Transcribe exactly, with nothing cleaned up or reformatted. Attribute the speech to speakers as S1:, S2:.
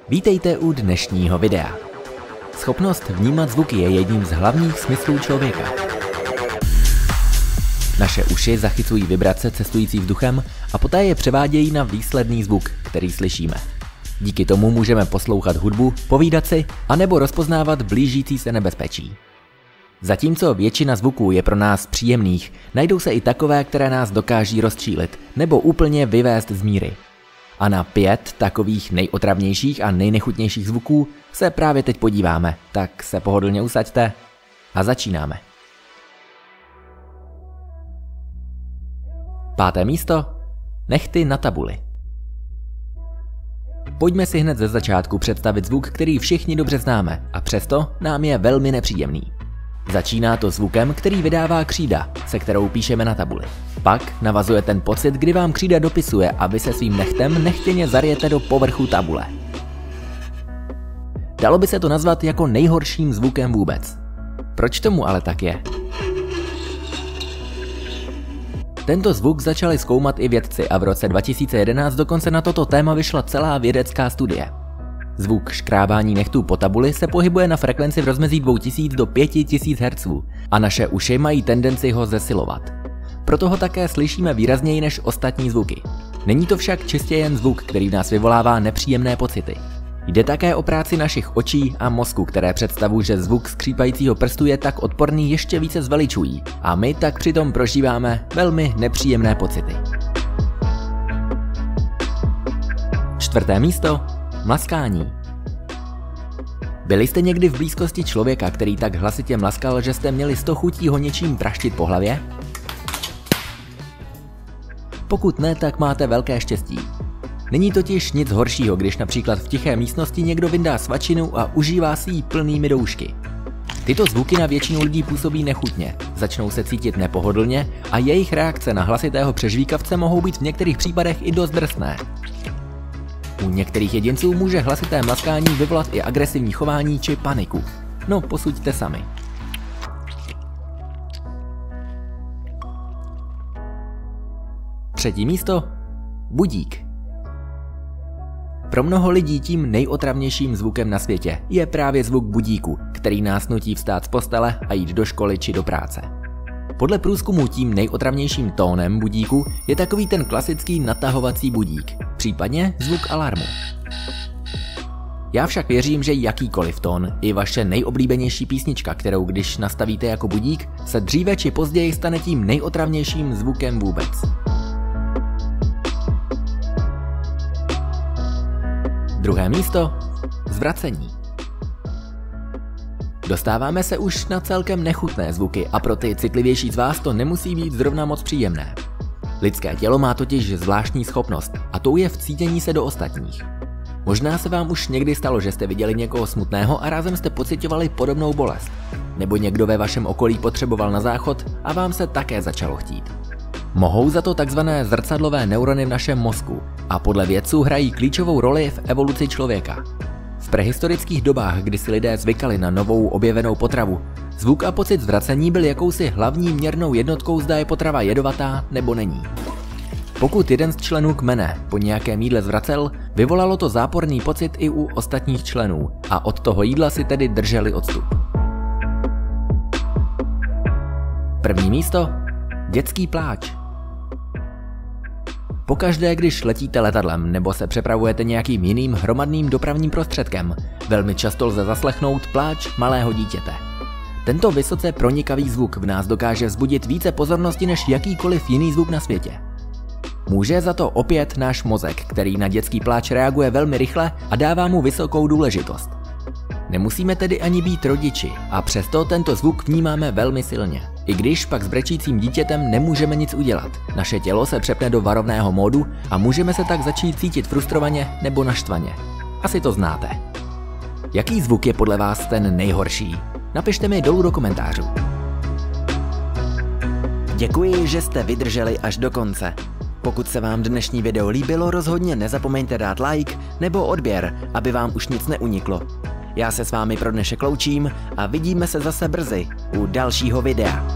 S1: Vítejte u dnešního videa. Schopnost vnímat zvuky je jedním z hlavních smyslů člověka. Naše uši zachycují vibrace cestující vzduchem a poté je převádějí na výsledný zvuk, který slyšíme. Díky tomu můžeme poslouchat hudbu, povídat si, anebo rozpoznávat blížící se nebezpečí. Zatímco většina zvuků je pro nás příjemných, najdou se i takové, které nás dokáží rozčílit nebo úplně vyvést z míry. A na pět takových nejotravnějších a nejnechutnějších zvuků se právě teď podíváme, tak se pohodlně usaďte a začínáme. Páté místo. Nehty na tabuli. Pojďme si hned ze začátku představit zvuk, který všichni dobře známe a přesto nám je velmi nepříjemný. Začíná to zvukem, který vydává křída, se kterou píšeme na tabuli. Pak navazuje ten pocit, kdy vám křída dopisuje a vy se svým nechtem nechtěně zarijete do povrchu tabule. Dalo by se to nazvat jako nejhorším zvukem vůbec. Proč tomu ale tak je? Tento zvuk začali zkoumat i vědci a v roce dva tisíce jedenáct dokonce na toto téma vyšla celá vědecká studie. Zvuk škrábání nechtů po tabuli se pohybuje na frekvenci v rozmezí dvě tisíce do pět tisíc hertzů a naše uši mají tendenci ho zesilovat. Proto ho také slyšíme výrazněji než ostatní zvuky. Není to však čistě jen zvuk, který v nás vyvolává nepříjemné pocity. Jde také o práci našich očí a mozku, které představu, že zvuk skřípajícího prstu je tak odporný, ještě více zveličují a my tak přitom prožíváme velmi nepříjemné pocity. Čtvrté místo. Mlaskání. Byli jste někdy v blízkosti člověka, který tak hlasitě mlaskal, že jste měli sto chutí ho něčím praštit po hlavě? Pokud ne, tak máte velké štěstí. Není totiž nic horšího, když například v tiché místnosti někdo vyndá svačinu a užívá si ji plnými doušky. Tyto zvuky na většinu lidí působí nechutně, začnou se cítit nepohodlně a jejich reakce na hlasitého přežvíkavce mohou být v některých případech i dost drsné. U některých jedinců může hlasité mlaskání vyvolat i agresivní chování či paniku. No, posuďte sami. Třetí místo. Budík. Pro mnoho lidí tím nejotravnějším zvukem na světě je právě zvuk budíku, který nás nutí vstát z postele a jít do školy či do práce. Podle průzkumu tím nejotravnějším tónem budíku je takový ten klasický natahovací budík, případně zvuk alarmu. Já však věřím, že jakýkoliv tón, i vaše nejoblíbenější písnička, kterou když nastavíte jako budík, se dříve či později stane tím nejotravnějším zvukem vůbec. Druhé místo. Zvracení. Dostáváme se už na celkem nechutné zvuky a pro ty citlivější z vás to nemusí být zrovna moc příjemné. Lidské tělo má totiž zvláštní schopnost a tou je vcítění se do ostatních. Možná se vám už někdy stalo, že jste viděli někoho smutného a rázem jste pociťovali podobnou bolest. Nebo někdo ve vašem okolí potřeboval na záchod a vám se také začalo chtít. Mohou za to takzvané zrcadlové neurony v našem mozku a podle vědců hrají klíčovou roli v evoluci člověka. V prehistorických dobách, kdy si lidé zvykali na novou objevenou potravu, zvuk a pocit zvracení byl jakousi hlavní měrnou jednotkou, zda je potrava jedovatá nebo není. Pokud jeden z členů kmene po nějakém jídle zvracel, vyvolalo to záporný pocit i u ostatních členů a od toho jídla si tedy drželi odstup. První místo. Dětský pláč. Pokaždé, když letíte letadlem nebo se přepravujete nějakým jiným hromadným dopravním prostředkem, velmi často lze zaslechnout pláč malého dítěte. Tento vysoce pronikavý zvuk v nás dokáže vzbudit více pozornosti než jakýkoliv jiný zvuk na světě. Může za to opět náš mozek, který na dětský pláč reaguje velmi rychle a dává mu vysokou důležitost. Nemusíme tedy ani být rodiči a přesto tento zvuk vnímáme velmi silně. I když pak s brečícím dítětem nemůžeme nic udělat. Naše tělo se přepne do varovného módu a můžeme se tak začít cítit frustrovaně nebo naštvaně. Asi to znáte. Jaký zvuk je podle vás ten nejhorší? Napište mi dolů do komentářů. Děkuji, že jste vydrželi až do konce. Pokud se vám dnešní video líbilo, rozhodně nezapomeňte dát like nebo odběr, aby vám už nic neuniklo. Já se s vámi pro dnešek loučím a vidíme se zase brzy u dalšího videa.